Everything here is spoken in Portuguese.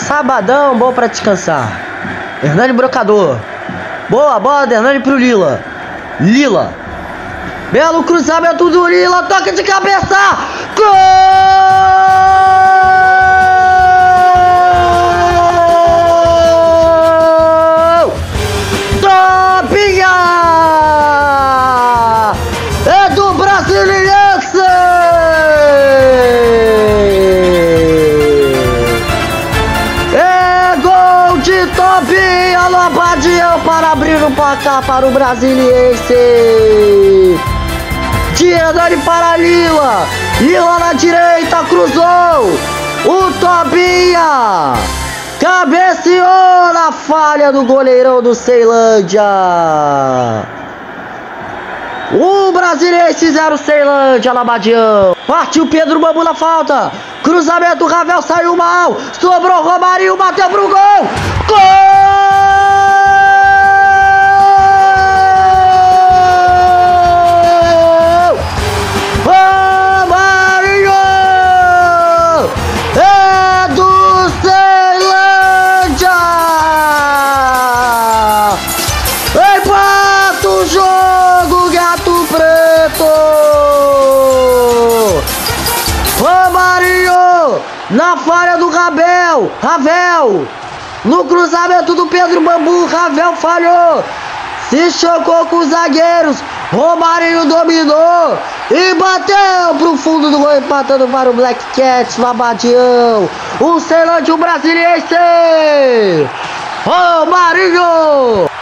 sabadão bom pra descansar. Hernani Brocador. Boa bola de Hernani pro Lila. Lila. Belo cruzamento do Lila. Toque de cabeça. Gol! Topinha! É do Brasiliense! É gol de Topinha no Abadião para abrir o placar para o Brasiliense. De Hernani para Lila. Lila na direita, cruzou. O Tobinha cabeceou na falha do goleirão do Ceilândia. O Brasiliense 0, Ceilândia, Labadião. Partiu Pedro Bambu na falta. Cruzamento, Ravel saiu mal. Sobrou Romarinho, bateu pro gol. Gol! Romarinho! É do Ceilândia! Empata o jogo, Gato Preto! Romarinho na falha do Ravel, no cruzamento do Pedro Bambu, Ravel falhou, se chocou com os zagueiros, Romarinho dominou e bateu pro fundo do gol, empatando para o Black Cats no Abadião. O Ceilândia, o Brasiliense, Romarinho!